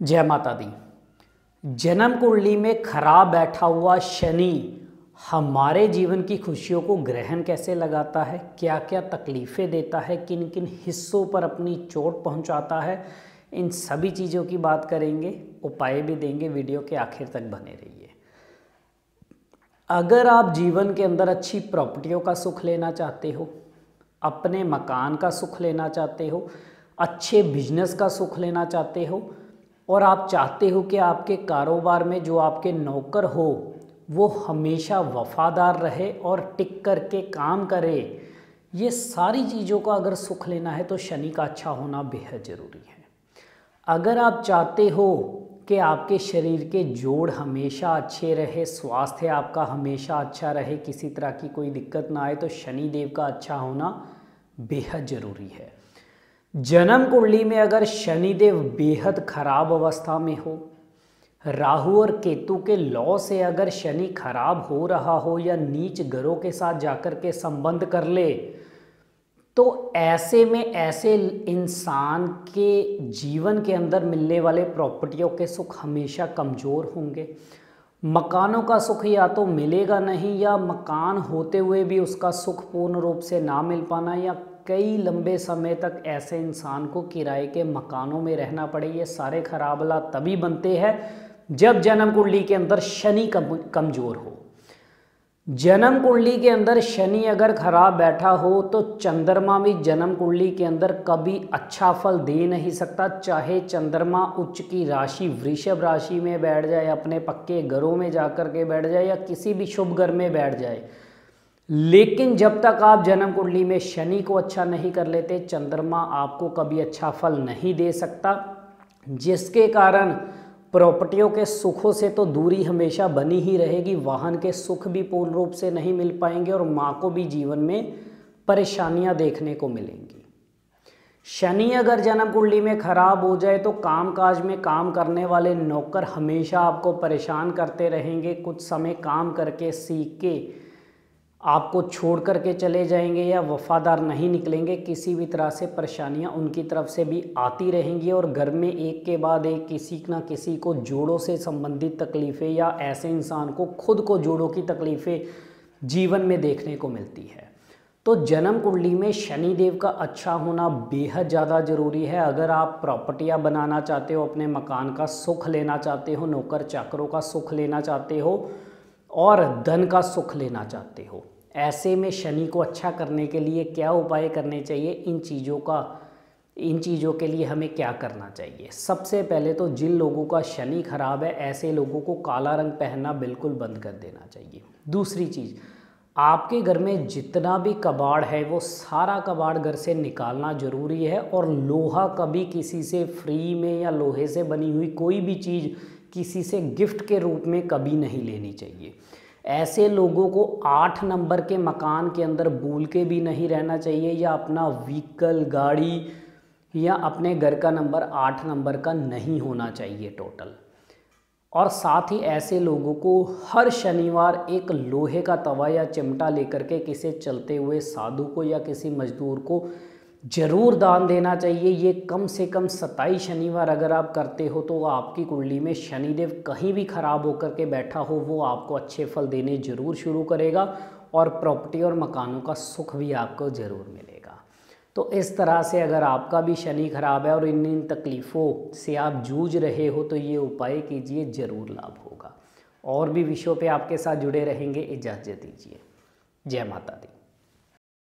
जय माता दी। जन्म कुंडली में खराब बैठा हुआ शनि हमारे जीवन की खुशियों को ग्रहण कैसे लगाता है, क्या क्या तकलीफ़ें देता है, किन किन हिस्सों पर अपनी चोट पहुंचाता है, इन सभी चीज़ों की बात करेंगे, उपाय भी देंगे। वीडियो के आखिर तक बने रहिए। अगर आप जीवन के अंदर अच्छी प्रॉपर्टियों का सुख लेना चाहते हो, अपने मकान का सुख लेना चाहते हो, अच्छे बिजनेस का सुख लेना चाहते हो और आप चाहते हो कि आपके कारोबार में जो आपके नौकर हो वो हमेशा वफादार रहे और टिक कर के काम करे, ये सारी चीज़ों का अगर सुख लेना है तो शनि का अच्छा होना बेहद ज़रूरी है। अगर आप चाहते हो कि आपके शरीर के जोड़ हमेशा अच्छे रहे, स्वास्थ्य आपका हमेशा अच्छा रहे, किसी तरह की कोई दिक्कत ना आए, तो शनि देव का अच्छा होना बेहद ज़रूरी है। जन्म कुंडली में अगर शनिदेव बेहद खराब अवस्था में हो, राहु और केतु के लॉ से अगर शनि खराब हो रहा हो या नीच ग्रहों के साथ जाकर के संबंध कर ले, तो ऐसे में ऐसे इंसान के जीवन के अंदर मिलने वाले प्रॉपर्टियों के सुख हमेशा कमज़ोर होंगे। मकानों का सुख या तो मिलेगा नहीं, या मकान होते हुए भी उसका सुख पूर्ण रूप से ना मिल पाना, या कई लंबे समय तक ऐसे इंसान को किराए के मकानों में रहना पड़े। ये सारे खराब हालात तभी बनते हैं जब जन्म कुंडली के अंदर शनि कमज़ोर हो। जन्म कुंडली के अंदर शनि अगर खराब बैठा हो तो चंद्रमा भी जन्म कुंडली के अंदर कभी अच्छा फल दे नहीं सकता। चाहे चंद्रमा उच्च की राशि वृषभ राशि में बैठ जाए, अपने पक्के घरों में जाकर के बैठ जाए, या किसी भी शुभ घर में बैठ जाए, लेकिन जब तक आप जन्म कुंडली में शनि को अच्छा नहीं कर लेते, चंद्रमा आपको कभी अच्छा फल नहीं दे सकता, जिसके कारण प्रॉपर्टियों के सुखों से तो दूरी हमेशा बनी ही रहेगी। वाहन के सुख भी पूर्ण रूप से नहीं मिल पाएंगे और माँ को भी जीवन में परेशानियां देखने को मिलेंगी। शनि अगर जन्म कुंडली में खराब हो जाए तो कामकाज में काम करने वाले नौकर हमेशा आपको परेशान करते रहेंगे। कुछ समय काम करके सीख के आपको छोड़ करके चले जाएंगे या वफादार नहीं निकलेंगे। किसी भी तरह से परेशानियां उनकी तरफ से भी आती रहेंगी और घर में एक के बाद एक किसी ना किसी को जोड़ों से संबंधित तकलीफ़ें, या ऐसे इंसान को खुद को जोड़ों की तकलीफ़ें जीवन में देखने को मिलती है। तो जन्म कुंडली में शनि देव का अच्छा होना बेहद ज़्यादा ज़रूरी है। अगर आप प्रॉपर्टियाँ बनाना चाहते हो, अपने मकान का सुख लेना चाहते हो, नौकर चाकरों का सुख लेना चाहते हो और धन का सुख लेना चाहते हो, ऐसे में शनि को अच्छा करने के लिए क्या उपाय करने चाहिए, इन चीज़ों के लिए हमें क्या करना चाहिए। सबसे पहले तो जिन लोगों का शनि खराब है, ऐसे लोगों को काला रंग पहनना बिल्कुल बंद कर देना चाहिए। दूसरी चीज़, आपके घर में जितना भी कबाड़ है वो सारा कबाड़ घर से निकालना ज़रूरी है। और लोहा कभी किसी से फ्री में या लोहे से बनी हुई कोई भी चीज़ किसी से गिफ्ट के रूप में कभी नहीं लेनी चाहिए। ऐसे लोगों को 8 नंबर के मकान के अंदर भूल के भी नहीं रहना चाहिए, या अपना व्हीकल, गाड़ी या अपने घर का नंबर 8 नंबर का नहीं होना चाहिए टोटल। और साथ ही ऐसे लोगों को हर शनिवार एक लोहे का तवा या चिमटा लेकर के किसी चलते हुए साधु को या किसी मजदूर को जरूर दान देना चाहिए। ये कम से कम 27 शनिवार अगर आप करते हो तो आपकी कुंडली में शनिदेव कहीं भी खराब होकर के बैठा हो, वो आपको अच्छे फल देने जरूर शुरू करेगा और प्रॉपर्टी और मकानों का सुख भी आपको ज़रूर मिलेगा। तो इस तरह से अगर आपका भी शनि खराब है और इन तकलीफ़ों से आप जूझ रहे हो तो ये उपाय कीजिए, ज़रूर लाभ होगा। और भी विषयों पे आपके साथ जुड़े रहेंगे। इजाज़त दीजिए। जय माता दी।